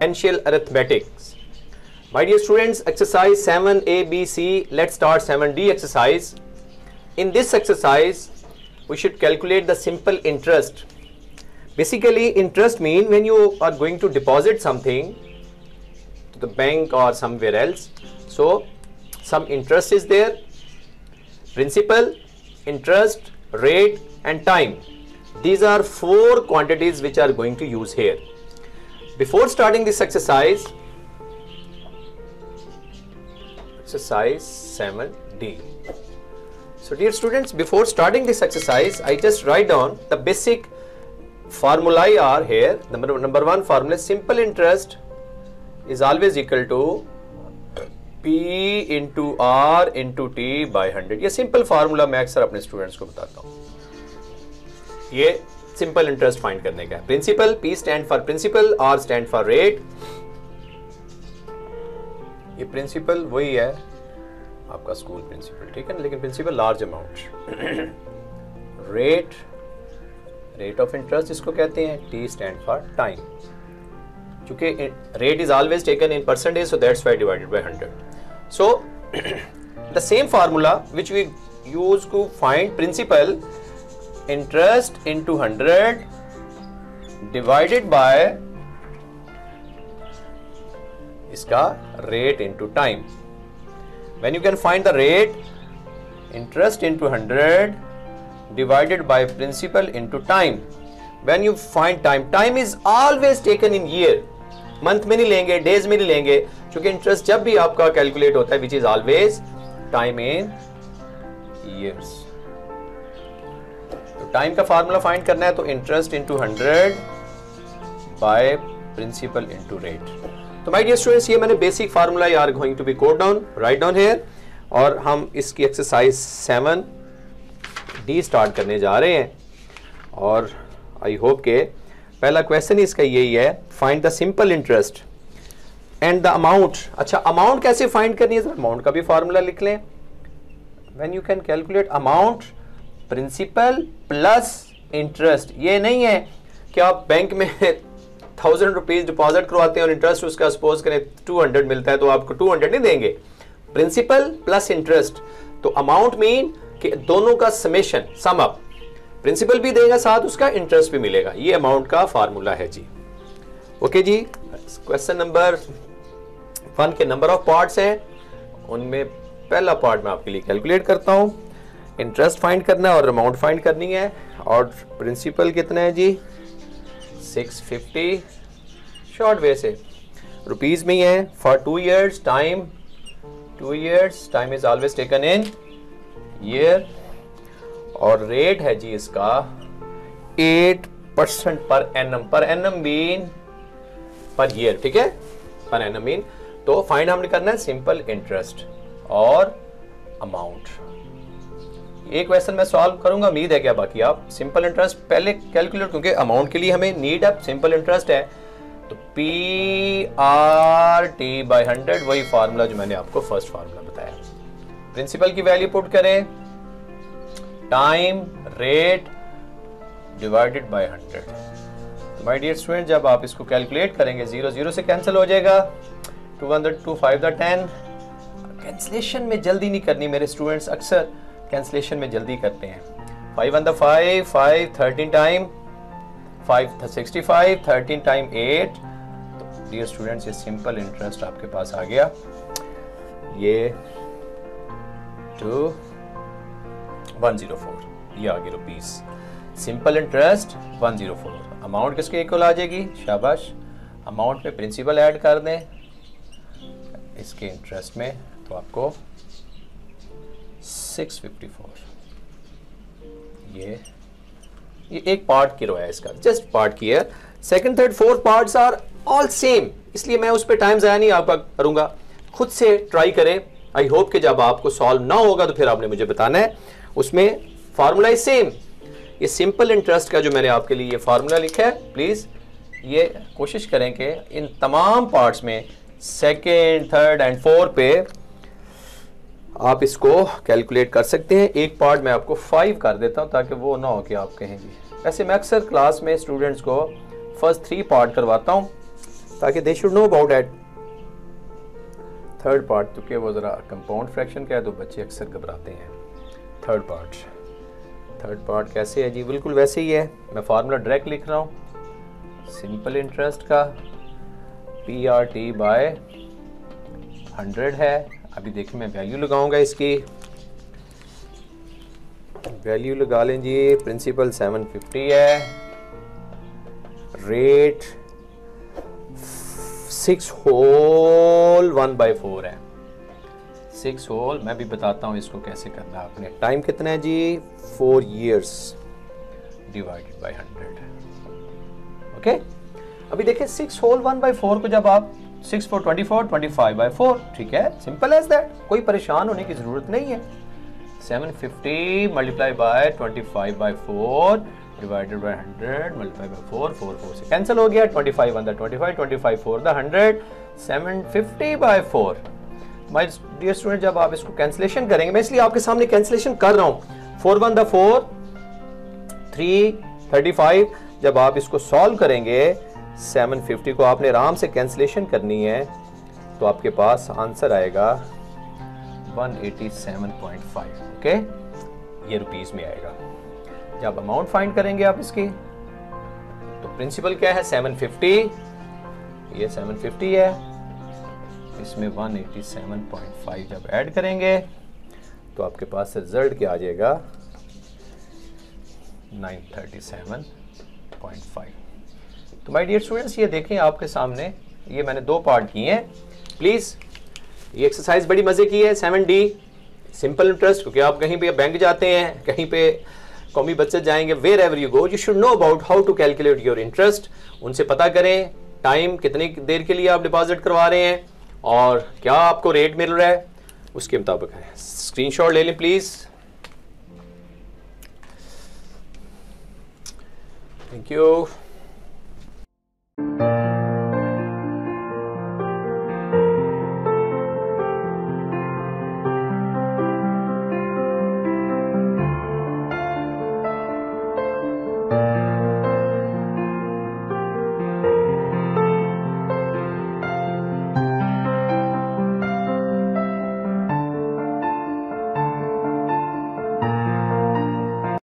differential arithmetics. My dear students, exercise 7ABC, let's start 7D exercise. In this exercise, we should calculate the simple interest. Basically, interest mean when you are going to deposit something to the bank or somewhere else. So, some interest is there, principal, interest, rate and time. These are four quantities which are going to use here. Before starting this exercise 7D. So dear students, before starting this exercise, I just write down the basic formulae are here. Number one formula, simple interest is always equal to P into R into T by 100. ये simple formula मैं अक्सर अपने students को बताता हूँ. ये simple interest find करने का है. Principal, P stand for principal, R stand for rate. ये प्रिंसिपल वही है आपका स्कूल प्रिंसिपल, ठीक है ना, लेकिन principal large amount. Rate of interest जिसको कहते हैं, T स्टैंड फॉर टाइम. चूंकि rate is always taken in percentage, so that's why divided by 100. So the same formula which we use to find principal, interest into 100 divided by इसका rate into time. When you can find the rate, interest into 100 divided by principal into time. When you find time is always taken in year. Month में नहीं लेंगे, days में नहीं लेंगे, क्योंकि interest जब भी आपका कैलकुलेट होता है which is always time in years. तो टाइम का फार्मूला फाइंड करना है, तो interest into 100 by principal into rate. तो माय डियर स्टूडेंट्स, ये मैंने basic formula are going to be code down, write down here. और हम इसकी एक्सरसाइज 7D स्टार्ट करने जा रहे हैं. और आई होप के पहला क्वेश्चन इसका यही है, find the simple interest and the amount. अच्छा, अमाउंट कैसे फाइंड करनी है, अमाउंट का भी फार्मूला लिख लें. When you can calculate amount, principal plus interest. ये नहीं है कि आप बैंक में 1000 रुपीज डिपॉजिट करवाते हैं और इंटरेस्ट उसका सपोज करें 200 मिलता है, तो आपको 200 नहीं देंगे. Principal plus interest. तो अमाउंट मीन कि दोनों का समेशन, सम अप, प्रिंसिपल भी देगा साथ उसका, इंटरेस्ट भी मिलेगा. ये अमाउंट का फार्मूला है जी. ओके जी. क्वेश्चन नंबर 1 के नंबर ऑफ पार्ट्स हैं, उनमें पहला पार्ट मैं आपके लिए कैलकुलेट करता हूं. इंटरेस्ट फाइंड करना है और अमाउंट फाइंड करनी है. और प्रिंसिपल कितना है जी, 650 शॉर्ट वे से रुपीज में ही है. For 2 years time, 2 years time is always taken in year. और रेट है जी इसका 8% per annum. Per annum mean per year, ठीक है, पर एनम मीन. तो फाइंड हमने करना है सिंपल इंटरेस्ट और अमाउंट. ये क्वेश्चन मैं सॉल्व करूंगा, उम्मीद है क्या बाकी आप सिंपल इंटरेस्ट पहले कैलकुलेट, क्योंकि अमाउंट के लिए हमें नीड है, सिंपल इंटरेस्ट है. तो PRT by 100 वही फार्मूला जो मैंने आपको फर्स्ट फार्मूला बताया. प्रिंसिपल की वैल्यू पुट करें, time, rate divided by 100. My dear student, जब आप इसको कैलकुलेट करेंगे 0 0 से कैंसिल हो जाएगा. 2 5 10. कैंसिलेशन में जल्दी नहीं करनी मेरे स्टूडेंट्स, अक्सर कैंसिलेशन में जल्दी करते हैं. 5 1 5 5 13 टाइम 5 65 13 टाइम 8. तो डियर स्टूडेंट्स, ये सिंपल इंटरेस्ट आपके पास आ गया. ये 104, ये आ गया रुपीज. Simple interest 104. अमाउंट किसके इक्वल आ जाएगी, शाबाश. अमाउंट में प्रिंसिपल ऐड कर दें इसके इंटरेस्ट में, तो आपको 654. ये एक पार्ट की रो है इसका, जस्ट पार्ट की है. Second, third, fourth parts are all same, इसलिए मैं उस पर टाइम ज़ाया नहीं आपका करूंगा. खुद से ट्राई करें. आई होप कि जब आपको सॉल्व ना होगा तो फिर आपने मुझे बताना है. उसमें फार्मूला इज सेम. ये सिंपल इंटरेस्ट का जो मैंने आपके लिए ये फार्मूला लिखा है, प्लीज ये कोशिश करें कि इन तमाम पार्ट्स में सेकेंड, थर्ड एंड फोर्थ पे आप इसको कैलकुलेट कर सकते हैं. एक पार्ट मैं आपको 5 कर देता हूं ताकि वो ना हो कि आप कहेंगे. वैसे मैं अक्सर क्लास में स्टूडेंट्स को फर्स्ट 3 पार्ट करवाता हूं ताकि they should know about that. Third part क्योंकि वो ज़रा कंपाउंड फ्रैक्शन का है तो बच्चे अक्सर घबराते हैं। थर्ड पार्ट कैसे है जी? बिल्कुल वैसे ही है, मैं फार्मूला डायरेक्ट लिख रहा हूँ। सिंपल इंटरेस्ट का PRT बाय 100 है। अभी देखिए मैं वैल्यू लगाऊंगा, इसकी वैल्यू लगा लें जी। प्रिंसिपल 750 है, रेट 6 होल 1/4 है। 6 होल मैं भी बताता हूं इसको कैसे करना है आपने। टाइम कितना है जी? 4 years डिवाइडेड बाय 100। ओके, अभी देखिए 6 होल 1/4 को जब आप 6 4 24 25/4, ठीक है, सिंपल एज दैट, कोई परेशान होने की जरूरत नहीं है। 750 multiply by 25/4 divided by 100 multiply by 4 से कैंसिल हो गया। 25 1 25 25 4 100 750/4। माय डियर स्टूडेंट, जब आप इसको कैंसिलेशन करेंगे, मैं इसलिए आपके सामने कैंसिलेशन कर रहा हूं। 4 1 4 3 35। जब आप इसको सॉल्व करेंगे 750 को आपने आराम से कैंसिलेशन करनी है तो आपके पास आंसर आएगा 187.5। ओके, ये रुपीस में आएगा। जब अमाउंट फाइंड करेंगे आप इसकी, तो प्रिंसिपल क्या है? 750, ये 750 है, इसमें 187.5 जब ऐड करेंगे तो आपके पास रिजल्ट क्या आ जाएगा? 937.5। तो माय डियर स्टूडेंट्स, ये देखें आपके सामने, ये मैंने 2 पार्ट किए हैं। प्लीज ये एक्सरसाइज बड़ी मजे की है। 7D सिंपल इंटरेस्ट, क्योंकि आप कहीं पे बैंक जाते हैं, कहीं पे कौमी बचत जाएंगे, wherever you go, you should know about how to calculate your interest. उनसे पता करें टाइम कितनी देर के लिए आप डिपॉजिट करवा रहे हैं और क्या आपको रेट मिल रहा है, उसके मुताबिक है। स्क्रीनशॉट ले लें प्लीज। Thank you.